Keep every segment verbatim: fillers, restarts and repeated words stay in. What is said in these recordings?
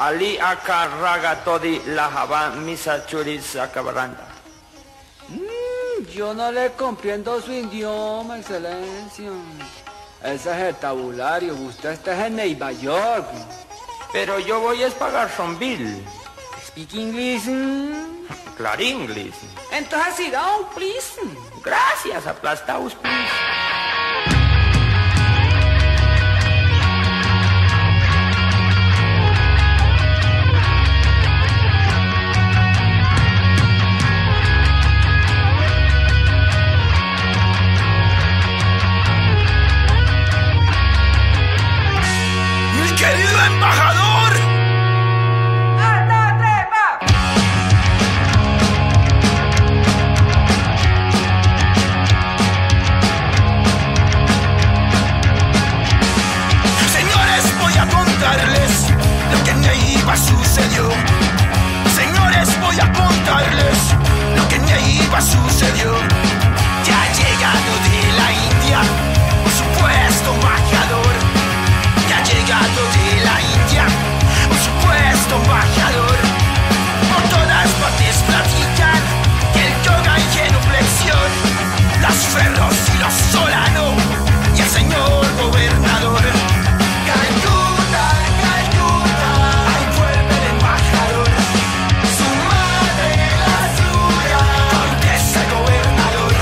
Ali aka ragatodi la jaban misa churis acabaranda. Mm, yo no le comprendo su idioma, excelencia. Ese es el tabulario, usted está en Nueva York. Pero yo voy a pagar Sonville. Speak English. Mm? Claro, inglés. Entonces, sit down, please. Gracias, aplastaos, please. ¡Querido embajador! ¡Anda, trepa! Señores, voy a contarles lo que en Neiva sucedió. Señores, voy a contarles lo que en Neiva sucedió. Ya ha llegado de la India un supuesto embajador. Ya ha llegado de la India un supuesto embajador. Por todas partes platican que el yoga y genuflexión, los ferros y los solano y el señor gobernador. Calcuta, Calcuta, ahí vuelve el embajador. Su madre la suya, contesta el gobernador.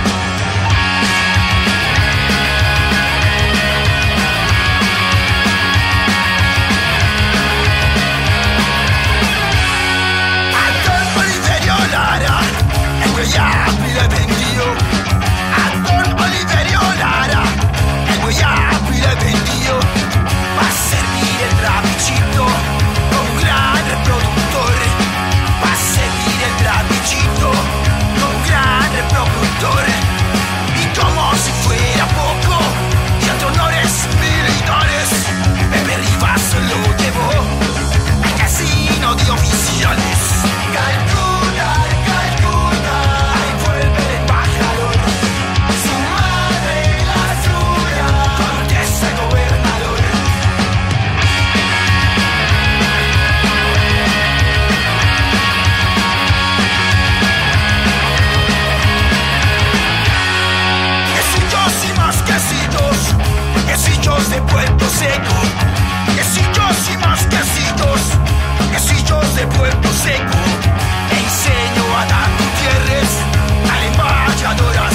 Don Oliverio Lara, el güey ya pide vendido. A Don Oliverio Lara, el güey ya pide vendido. Va a servir el rabichito como un gran reproductor. Va a servir el rabichito como un gran reproductor. Y como si fuera poco, y ante honores militares, Pepe Rivas lo llevó al casino de oficiales. Calcuta, Calcuta, ahí vuelve el embajador. Su madre la suya, contesta el gobernador. Quesillos y más quesitos, quesillos de Puerto Seco. Quesillos y más quesitos, quesillos de Puerto Seco. E enseño a Dan Gutiérrez, al embajador